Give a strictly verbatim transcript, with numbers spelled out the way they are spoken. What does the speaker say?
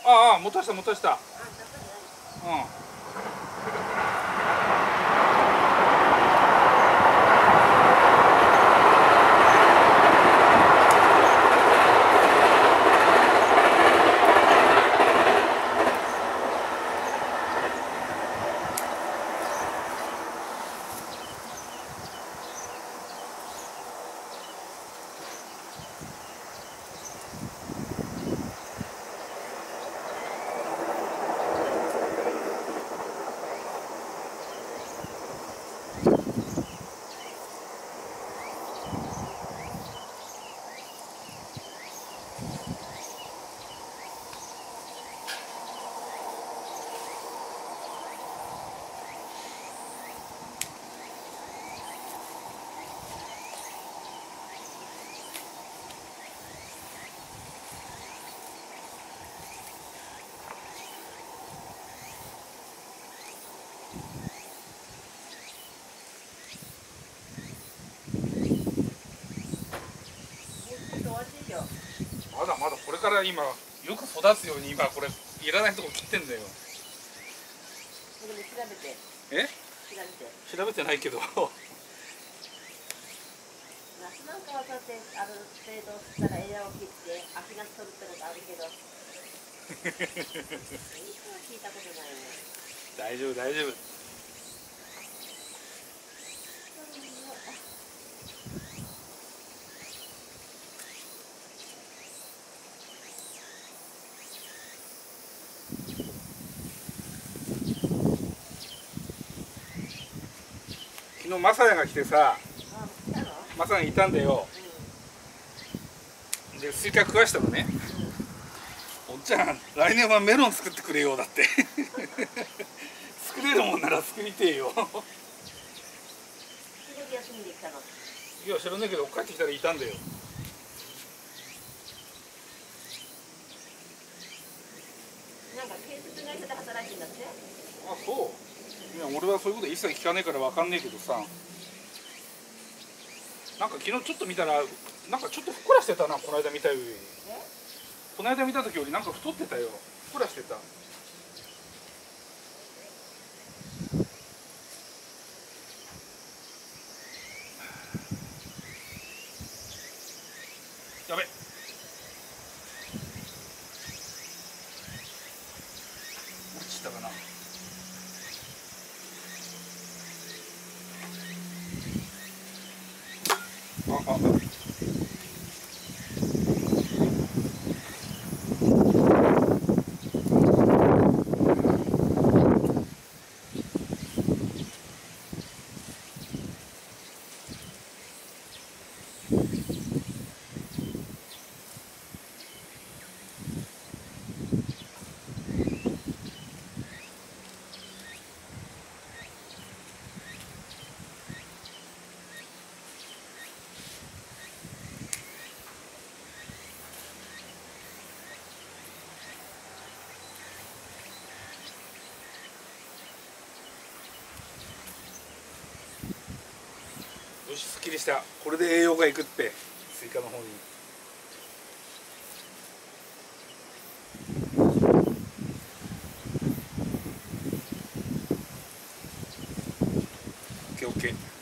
ああ、持たした持たした。うん。まだまだこれから今よく育つように今これいらないとこ切ってんだよ。 調べて。 え？ 調べて。 調べてないけど。 夏なんかはだってある程度したら枝を切って秋が取るってことあるけど。いい人は聞いたことないね。 大丈夫大丈夫。昨日マサヤが来てさ、マサヤがいたんだよ。でスイカ食わしたのね。おっちゃん来年はメロン作ってくれよだって。作れるもんなら作りてえよ。いや知らないけど帰ってきたらいたんだよ。 なんか建設会社で働いてんだって。 あ、そう。いや俺はそういうこと一切聞かねえからわかんねえけどさ。なんか昨日ちょっと見たらなんかちょっとふっくらしてたな、この間見たより。この間見た時よりなんか太ってたよ。ふっくらしてた。やべ。落ちたかな。あああ。よし、すっきりした。これで栄養がいくって、スイカの方に。オッケーオッケー。